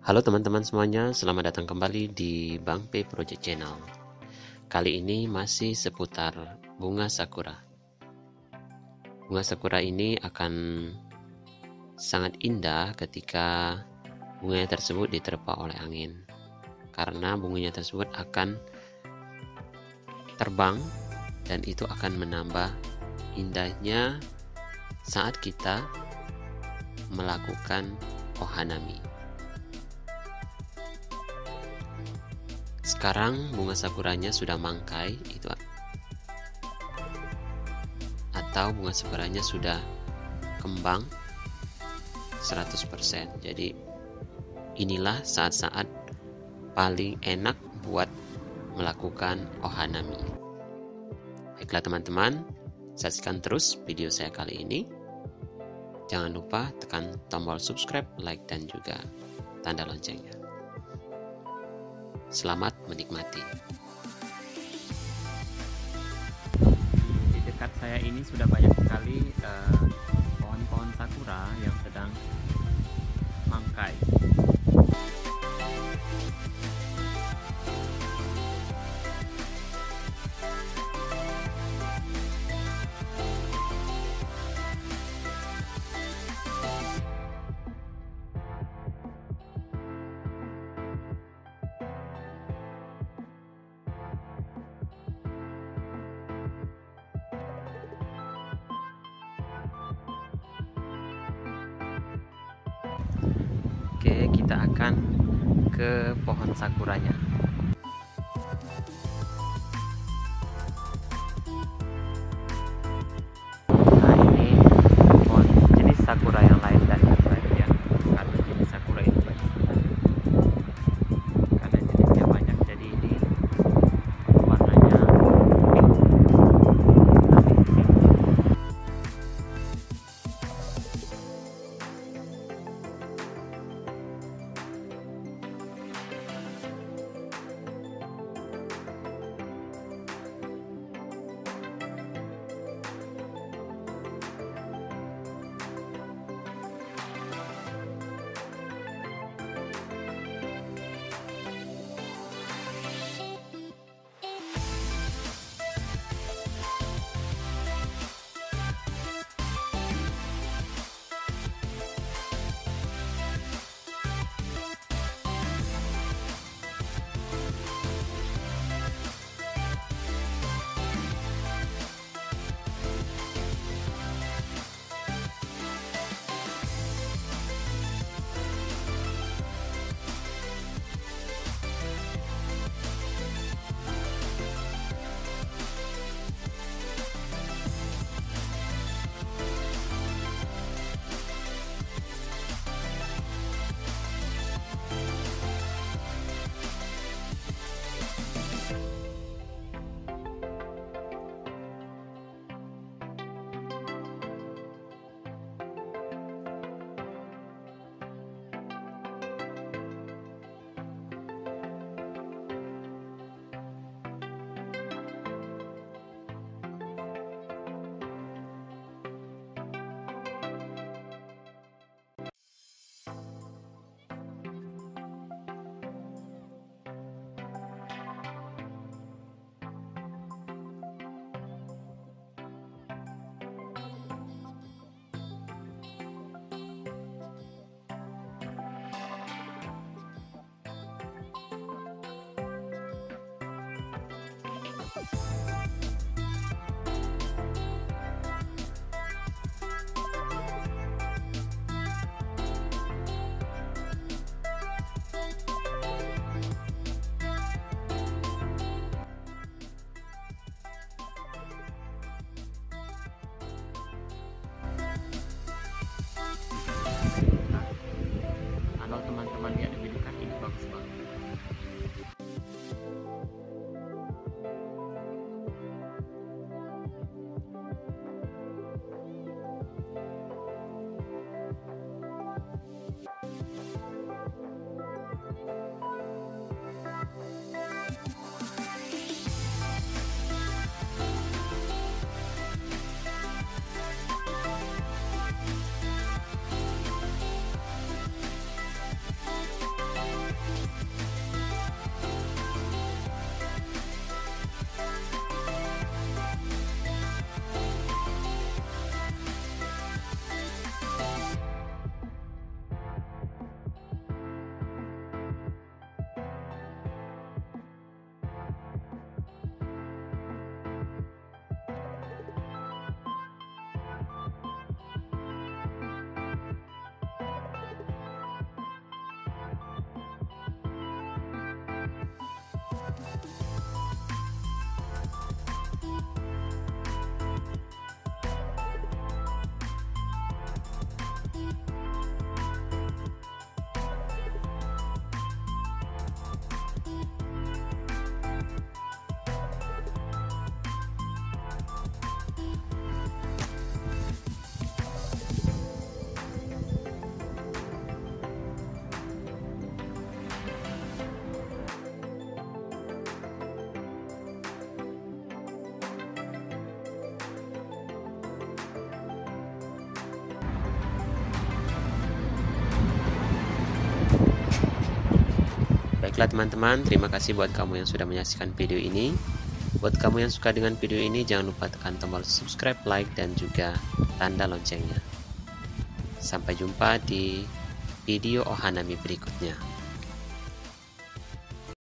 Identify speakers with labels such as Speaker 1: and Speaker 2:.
Speaker 1: Halo teman-teman semuanya, selamat datang kembali di Bang P Project Channel. Kali ini masih seputar bunga sakura. Bunga sakura ini akan sangat indah ketika bunganya tersebut diterpa oleh angin, karena bunganya tersebut akan terbang dan itu akan menambah indahnya saat kita melakukan ohanami. Sekarang bunga sakuranya sudah mangkai atau bunga sakuranya sudah kembang 100%. Jadi inilah saat-saat paling enak buat melakukan ohanami. Baiklah teman-teman, saksikan terus video saya kali ini. Jangan lupa tekan tombol subscribe, like, dan juga tanda loncengnya. Selamat menikmati.
Speaker 2: Di dekat saya ini sudah banyak sekali pohon-pohon sakura yang sedang mangkai. Oke, kita akan ke pohon sakuranya. Nah, ini pohon jenis sakura yang lain dan yang lain ya. Karena jenis sakura itu banyak. Karena jenisnya banyak, jadi ini warnanya pink.
Speaker 1: Baiklah teman-teman, terima kasih buat kamu yang sudah menyaksikan video ini. Buat kamu yang suka dengan video ini, jangan lupa tekan tombol subscribe, like, dan juga tanda loncengnya. Sampai jumpa di video Ohanami berikutnya.